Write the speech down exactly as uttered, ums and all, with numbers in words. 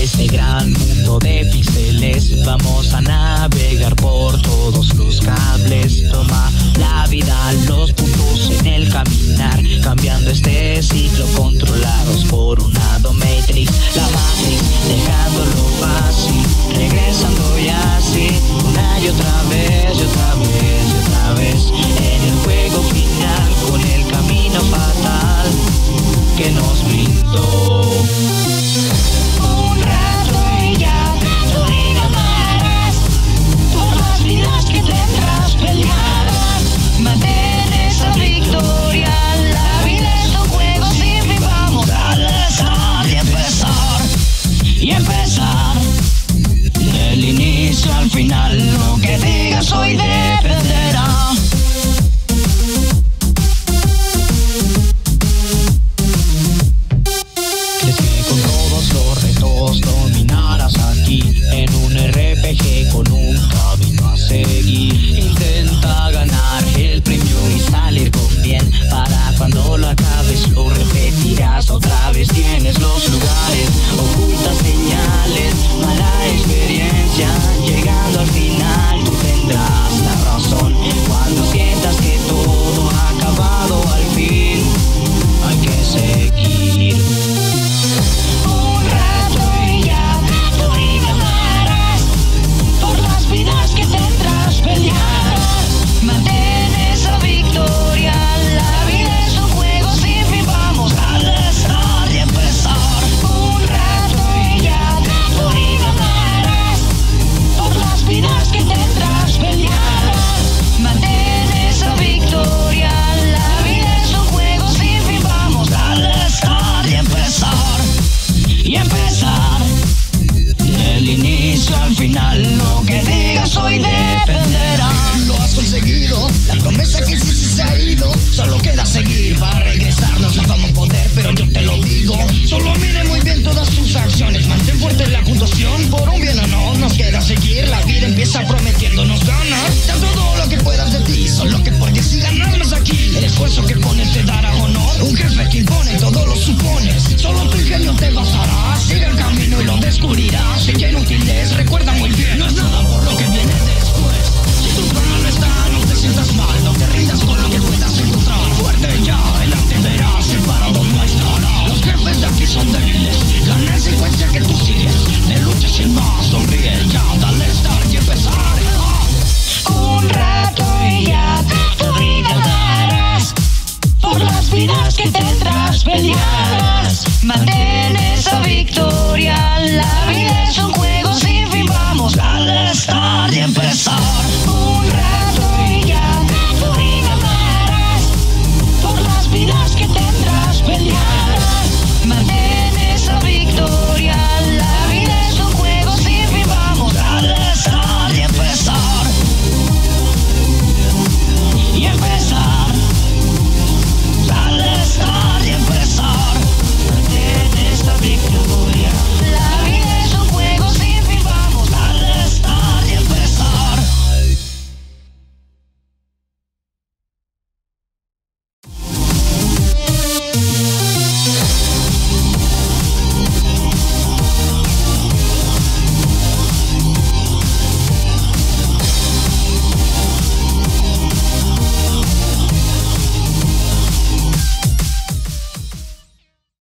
este gran mundo de píxeles. Vamos a navegar por todos los cables. Toma la vida, los puntos en el caminar, cambiando este ciclo controlados por una dominatrix. La Matrix, dejándolo fácil, regresando y así, una y otra vez, y otra vez, y otra vez, en el juego final, con el camino fatal que nos brindó. Un rato y ya, tú ignorarás por las vidas que tendrás peleadas. Mantén esa victoria, la vida es un juego sin fin. Vamos a lanzar y empezar, y empezar. Del inicio al final, lo que digas hoy dependerá. Dominarás aquí en un R P G con un camino a seguir. Intenta ganar el premio y salir con bien. Para cuando lo acabes lo repetirás otra vez. Tienes los lugares, ocultas señales, mala experiencia. Llegando al final tú tendrás la razón. Cuando sientas que todo ha acabado al fin, hay que seguir. Que tendrás peleadas, mantén esa victoria, la vida es un juego sin fin. Vamos a lanzar y empezar. Un rato y ya tú ignorarás por las vidas que tendrás peleadas, mantén esa victoria, la vida es un juego sin fin. Vamos a lanzar y empezar, y empezar. Del inicio al final, lo que digas hoy dependerá. Lo has conseguido, la promesa que hiciste se ha ido. Solo queda seguir para regresarnos la fama, poder, pero yo te lo digo. Solo mire muy bien todas tus acciones, mantén fuerte la puntuación. Por un bien o no, nos queda seguir. La vida empieza prometiéndonos ganar. Da todo lo que puedas de ti, solo que porque si ganamos aquí, el esfuerzo que pones te dará honor. Un jefe que impone, todo lo supones. Solo tu ingenio te bastará. Sigue el camino y lo descubrirás. Ella inútil es recuerdo.